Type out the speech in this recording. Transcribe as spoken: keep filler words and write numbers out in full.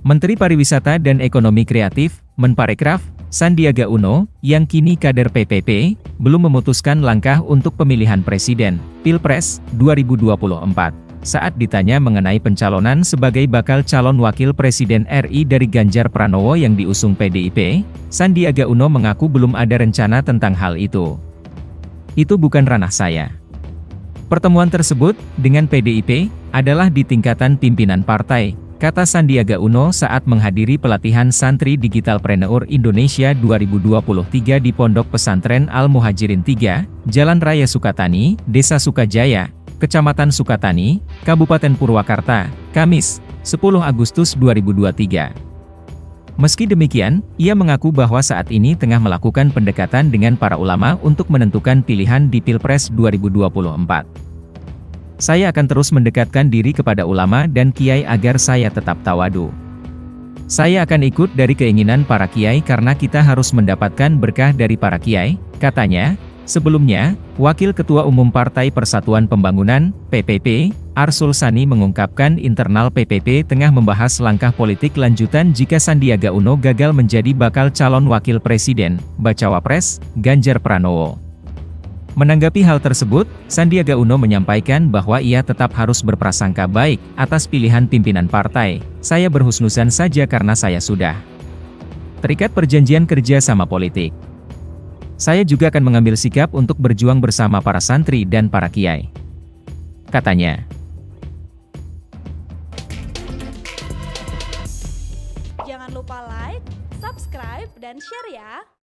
Menteri Pariwisata dan Ekonomi Kreatif, Menparekraf, Sandiaga Uno, yang kini kader P P P, belum memutuskan langkah untuk pemilihan presiden, Pilpres, dua ribu dua puluh empat. Saat ditanya mengenai pencalonan sebagai bakal calon wakil presiden R I dari Ganjar Pranowo yang diusung P D I P, Sandiaga Uno mengaku belum ada rencana tentang hal itu. Itu bukan ranah saya. Pertemuan tersebut, dengan P D I P, adalah di tingkatan pimpinan partai, kata Sandiaga Uno saat menghadiri pelatihan Santri Digitalpreneur Indonesia dua ribu dua puluh tiga di Pondok Pesantren Al-Muhajirin tiga, Jalan Raya Sukatani, Desa Sukajaya, Kecamatan Sukatani, Kabupaten Purwakarta, Kamis, sepuluh Agustus dua ribu dua puluh tiga. Meski demikian, ia mengaku bahwa saat ini tengah melakukan pendekatan dengan para ulama untuk menentukan pilihan di Pilpres dua ribu dua puluh empat. Saya akan terus mendekatkan diri kepada ulama dan kiai agar saya tetap tawadu. Saya akan ikut dari keinginan para kiai karena kita harus mendapatkan berkah dari para kiai, katanya. Sebelumnya, Wakil Ketua Umum Partai Persatuan Pembangunan, P P P, Arsul Sani mengungkapkan internal P P P tengah membahas langkah politik lanjutan jika Sandiaga Uno gagal menjadi bakal calon wakil presiden, bacawa pres, Ganjar Pranowo. Menanggapi hal tersebut, Sandiaga Uno menyampaikan bahwa ia tetap harus berprasangka baik atas pilihan pimpinan partai. Saya berhusnudzon saja karena saya sudah terikat perjanjian kerja sama politik. Saya juga akan mengambil sikap untuk berjuang bersama para santri dan para kiai, katanya. Jangan lupa like, subscribe, dan share ya!